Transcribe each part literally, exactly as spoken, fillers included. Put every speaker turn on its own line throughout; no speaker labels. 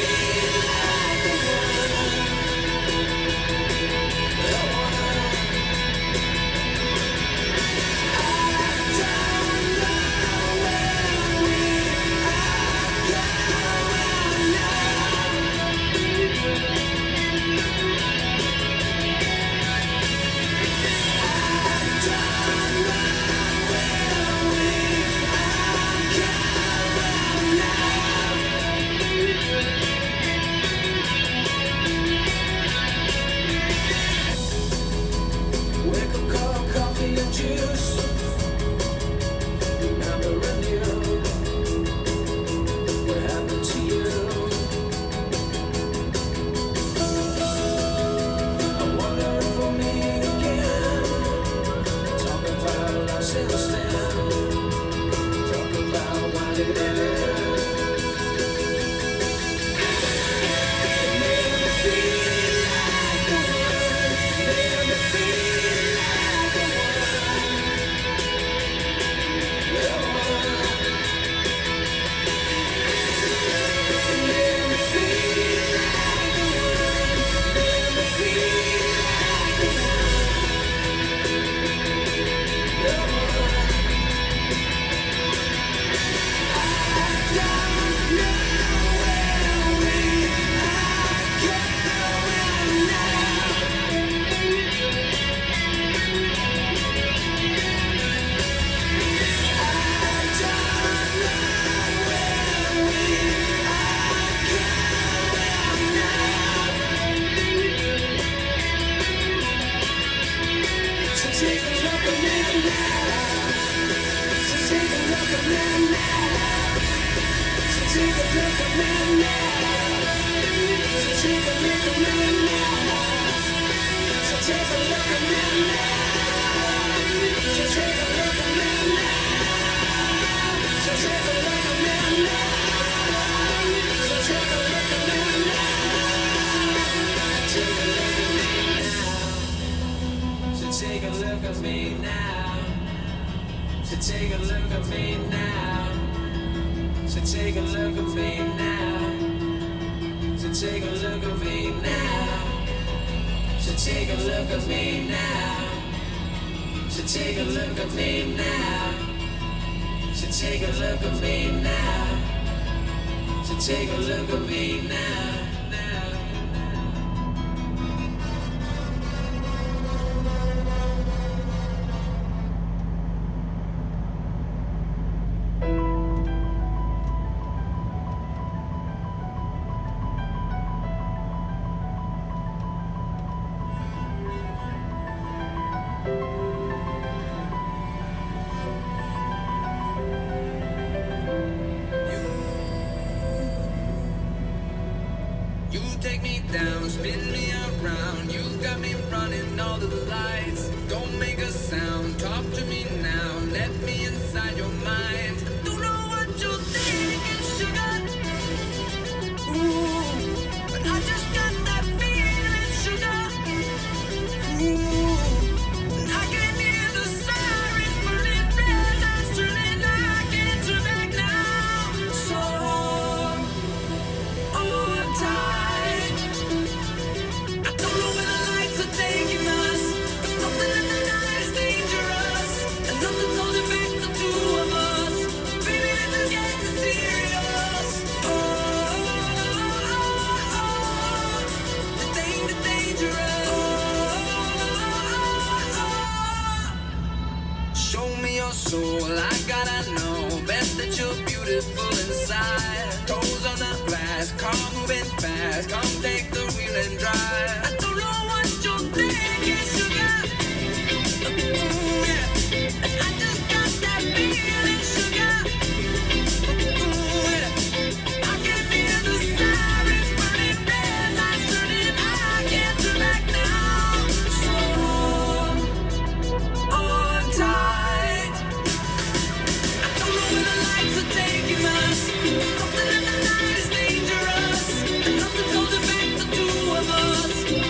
Something in the night is dangerous, and nothing's holding back the two of us.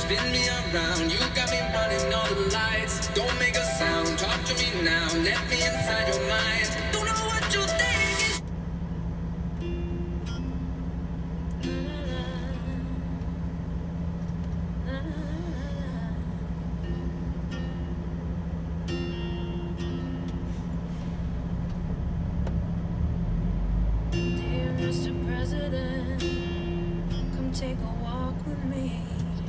spin me around. You got me running all the lights. Don't make a sound, talk to me now. Let me inside your mind. Don't know what you think.
Dear Mister President, come take a walk with me.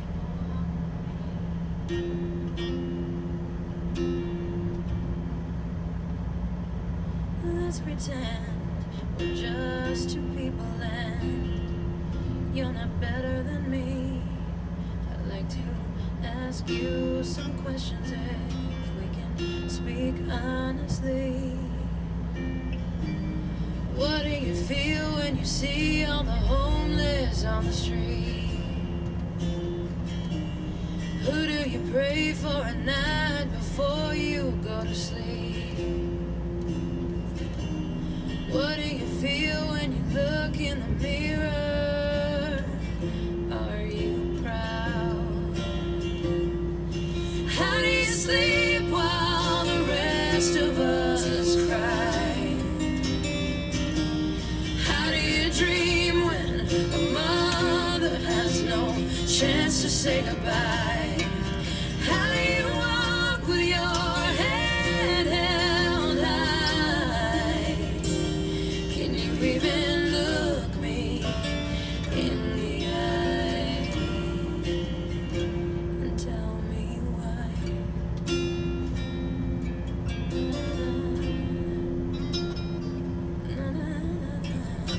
Let's pretend we're just two people and you're not better than me. I'd like to ask you some questions if we can speak honestly. What do you feel when you see all the homeless on the street? Who do you pray for at night before you go to sleep? What do you feel when you look in the mirror? Are you proud? How do you sleep while the rest of us cry? How do you dream when a mother has no chance to say goodbye? How do you walk with your head held high? Can you even look me in the eye and tell me why? Na, na, na, na,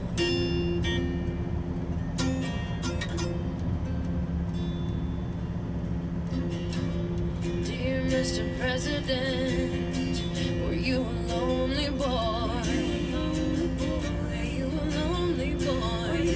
na. Dear Mister President, were you a lonely boy? Were you a lonely boy?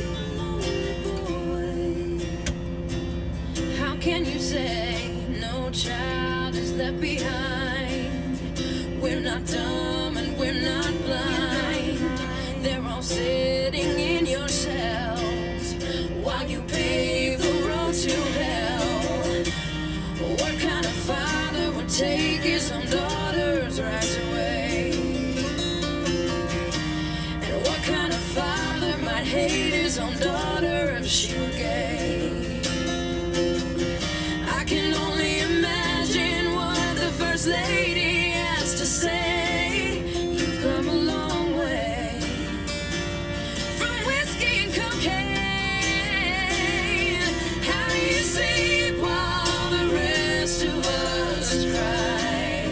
How can you say no child is left behind? We're not dumb and we're not blind. They're all sitting in your cells while you pave the road to hell. What kind of father would take his own daughter's rights away? And what kind of father might hate his own daughter if she were gay? I can only imagine what the First Lady has to say. You've come a long way from whiskey and cocaine. How do you sleep while the rest of us cry?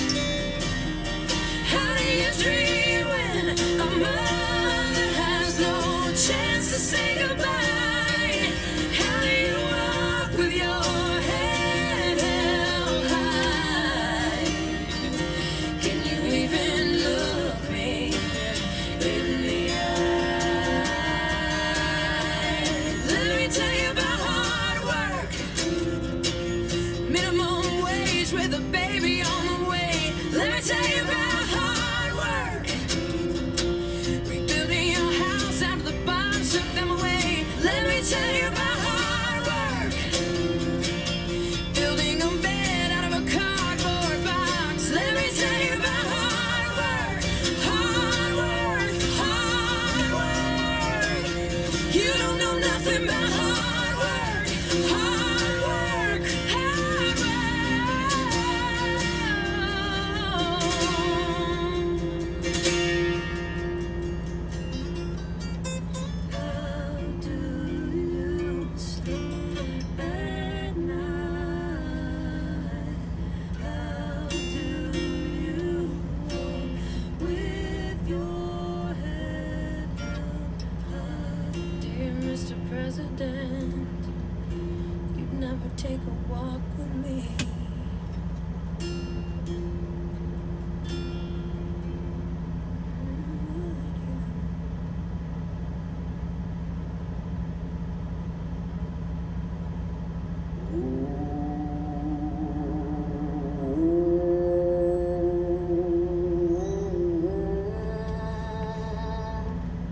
How do you dream when a mother has no chance to say goodbye? How do you walk with your head held high? Can you even look me in the eye? Let me tell you about hard work, minimum wage with a baby on the way. Let me tell you about hard work, rebuilding your house after the bombs took them away. Let me tell you about hard work, building a bed out of a cardboard box. Let me tell you about hard work, hard work, hard work. You don't know nothing about hard work, hard work, hard work. How do you sleep at night? How do you walk with your head held high? Dear Mister President, you'd never take a walk with me.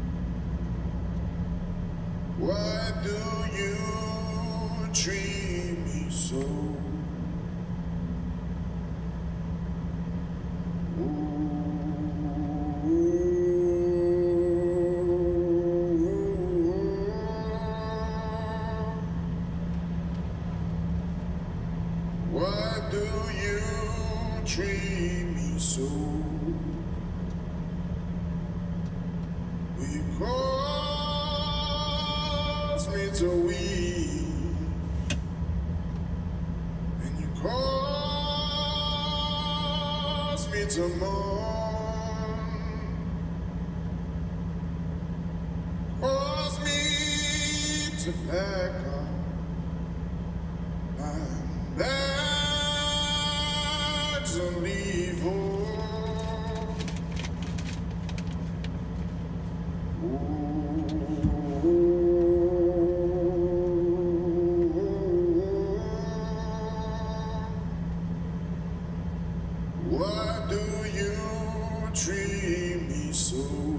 Why do you treat
do you treat me so? Will you cause me to weep? And you cause me to mourn? Cause me to pack up my bags and leave home. Why do you treat me so?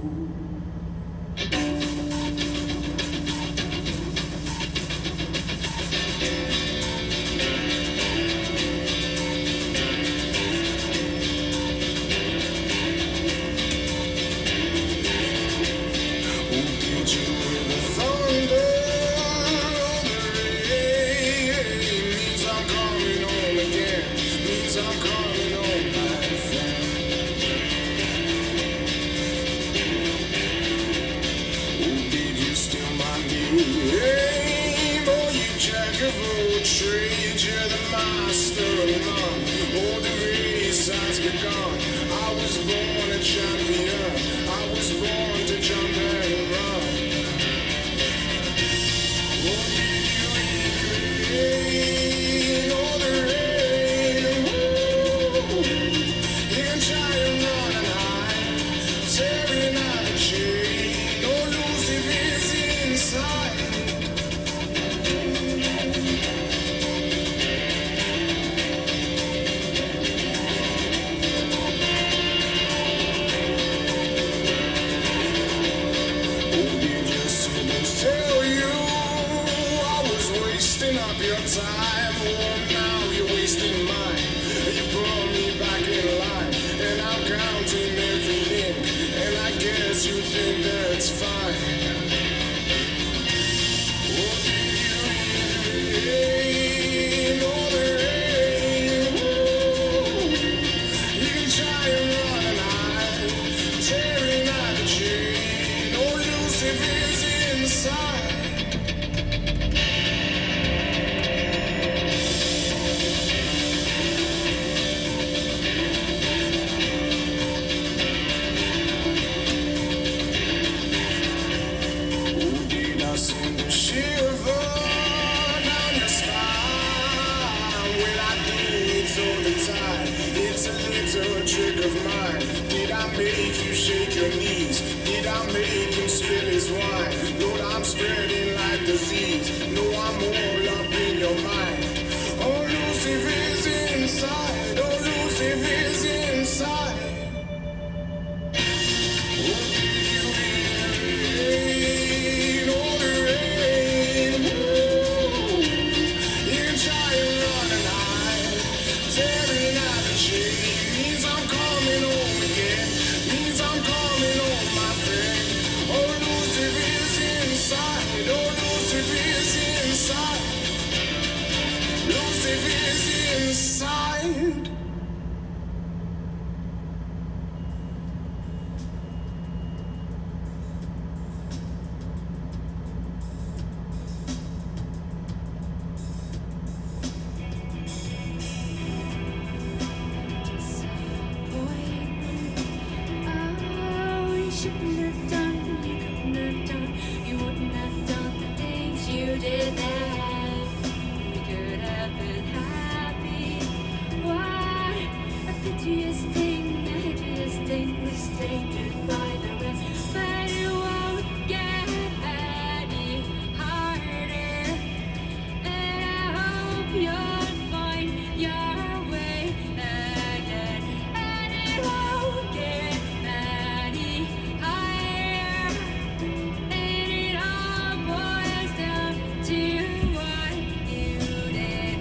Trade, you're the master of none. Oh, the race has begun. I was born a champion. I was born to jump and run. Oh, did you rain? Oh, the rain. Ooh. You can try and run and hide, tearing out the chain. Oh, Lucifer's inside. Time, oh, now you're wasting mine. You brought me back in line, and I'm counting every link, and I guess you think that's fine. Oh, did you rain? Oh, the rain. Ooh. You can try and run and hide, tearing out the chain. Oh, Lucifer's inside. It's a little trick of mine. Did I make you shake your knees? Did I make him spill his wine? Lord, I'm spreading like disease. No, I'm all up in your mind. Oh, Lucifer's inside. Oh, Lucifer's inside. Oh, did you rain? Oh, the rain. Ooh. You can try and run and hide, tearing out the chain. Means I'm coming home again. Means I'm coming home, my friend. Oh, Lucifer's inside. Oh, Lucifer's inside. Lucifer's inside.
Shouldn't have done, you couldn't have done, you wouldn't have done the things you did then. We could have been happy. What a piteous thing, a hideous thing was tainted by the rest. But it won't get any harder, and I hope you'll find your way again. And it won't get any higher, and it all boils down to what you did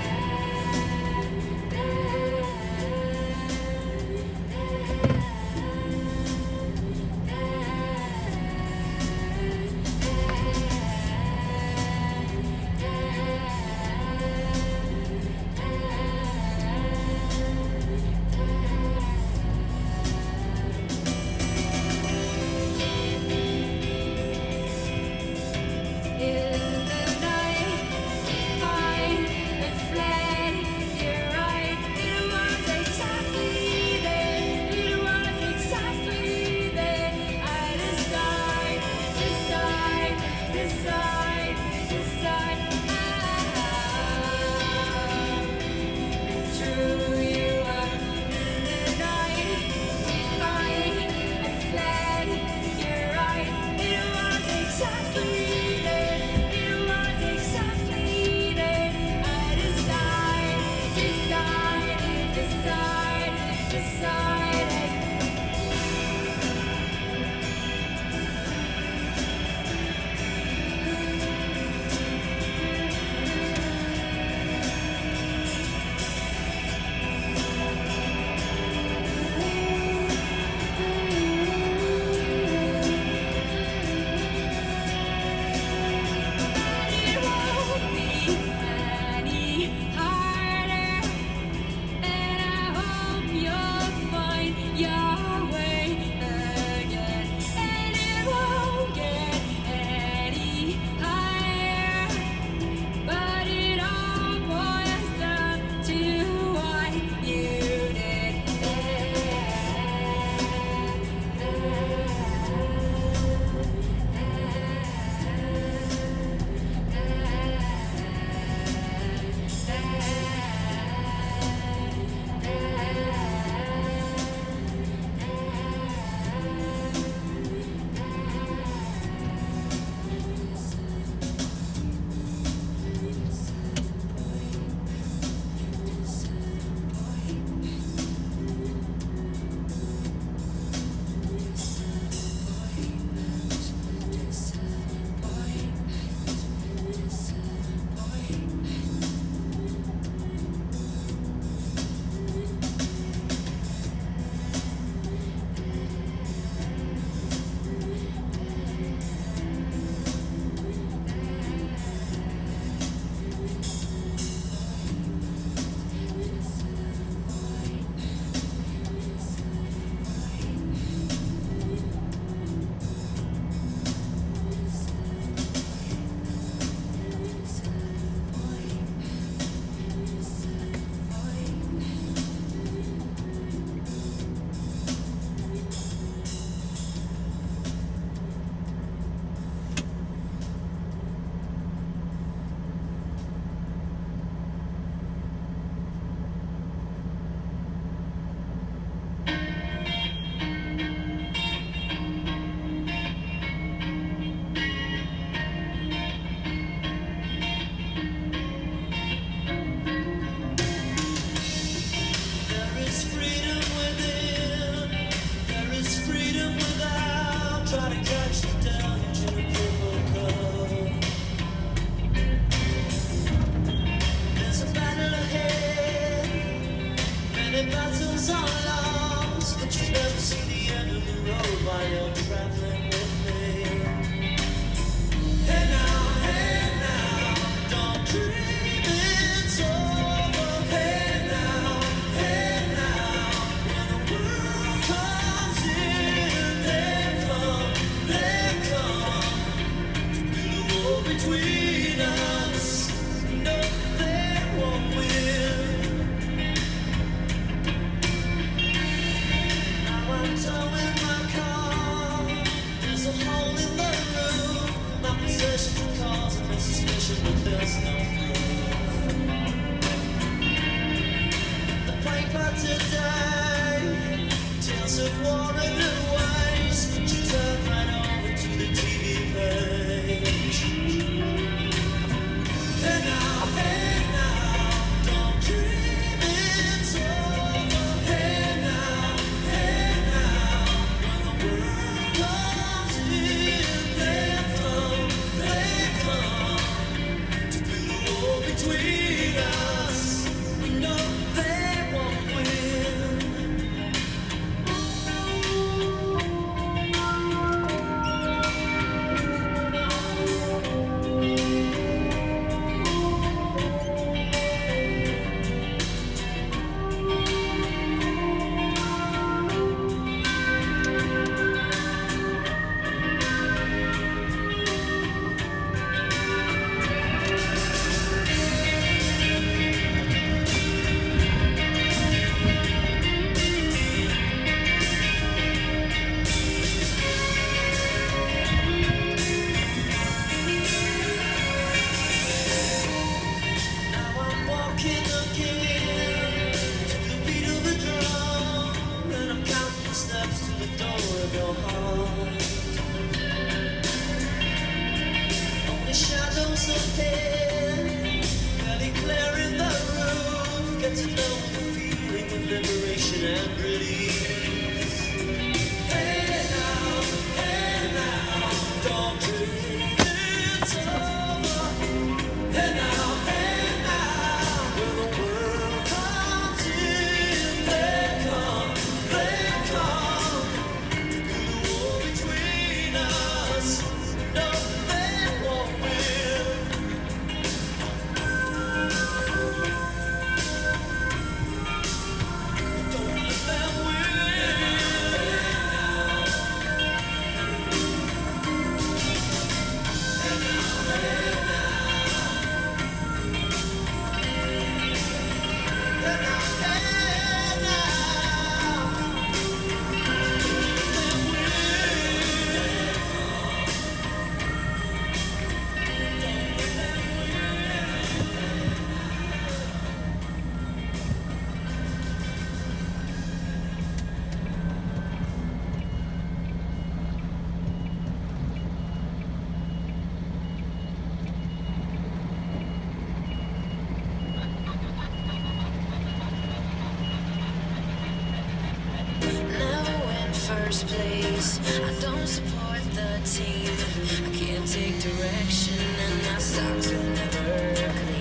then. this place. I don't support the team. I can't take direction, and my socks will never clean.